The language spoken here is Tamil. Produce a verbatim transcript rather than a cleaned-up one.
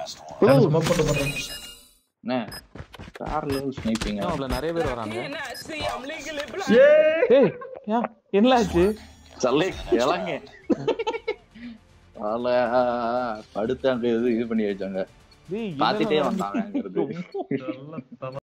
ஸ்மோக் போட்டு போறேன். என்ன பேரலல் ஸ்னைப்பிங் அவள நிறைய பேர் வராங்க. ஏய் யா என்னாச்சு? சல்லே கேளங்க. ஆல படுத்து அங்க இது இது பண்ணி வச்சாங்க. டேய் பாத்துட்டே வந்தாங்கங்கிறது.